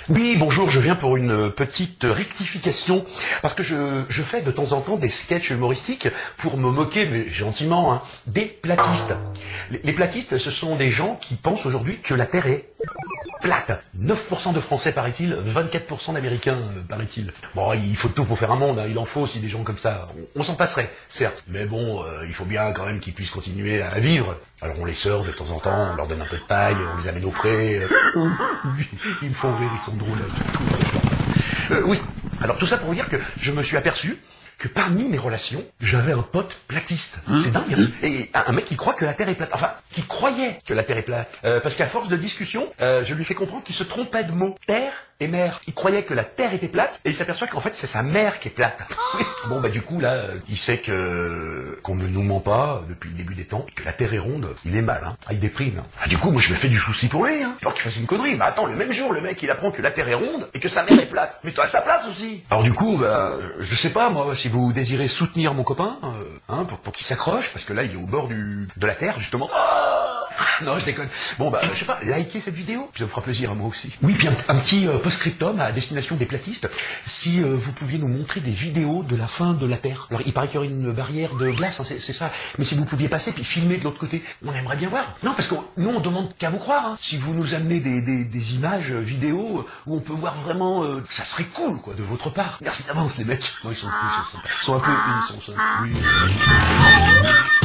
Oui, bonjour, je viens pour une petite rectification, parce que je fais de temps en temps des sketchs humoristiques pour me moquer, mais gentiment, hein, des platistes. Les platistes, ce sont des gens qui pensent aujourd'hui que la Terre est plate. 9% de Français, paraît-il, 24% d'Américains, paraît-il. Bon, il faut de tout pour faire un monde, hein, il en faut aussi des gens comme ça. On s'en passerait, certes, mais bon, il faut bien quand même qu'ils puissent continuer à vivre. Alors on les sort de temps en temps, on leur donne un peu de paille, on les amène au pré. Ils me font rire, ils sont drôles. Oui, alors tout ça pour vous dire que je me suis aperçu que parmi mes relations, j'avais un pote platiste. C'est dingue, hein. Et un mec qui croit que la Terre est plate. Enfin, qui croyait que la Terre est plate. Parce qu'à force de discussion, je lui fais comprendre qu'il se trompait de mots. Terre et mer. Il croyait que la Terre était plate, et il s'aperçoit qu'en fait, c'est sa mère qui est plate. Bon, bah du coup, là, il sait qu'on ne nous ment pas depuis le début des temps, que la Terre est ronde. Il est mal, hein. Ah, il déprime. Hein. Ah, du coup, moi, je me fais du souci pour lui, hein. Peur qu'il fasse une connerie. Mais attends, le même jour, le mec, il apprend que la Terre est ronde, et que sa mère est plate. Mais toi, à sa place aussi. Alors du coup, bah, je sais pas, moi, si vous désirez soutenir mon copain, pour qu'il s'accroche, parce que là, il est au bord de la Terre, justement. Non, je déconne. Bon, bah, je sais pas, likez cette vidéo, puis ça me fera plaisir à moi aussi. Oui, puis un petit post-scriptum à destination des platistes. Si vous pouviez nous montrer des vidéos de la fin de la Terre. Alors, il paraît qu'il y aurait une barrière de glace, hein, c'est ça. Mais si vous pouviez passer puis filmer de l'autre côté, on aimerait bien voir. Non, parce que nous, on demande qu'à vous croire. Hein. Si vous nous amenez des images vidéos où on peut voir vraiment, ça serait cool, quoi, de votre part. Merci d'avance, les mecs. Non, ils sont un peu, oui.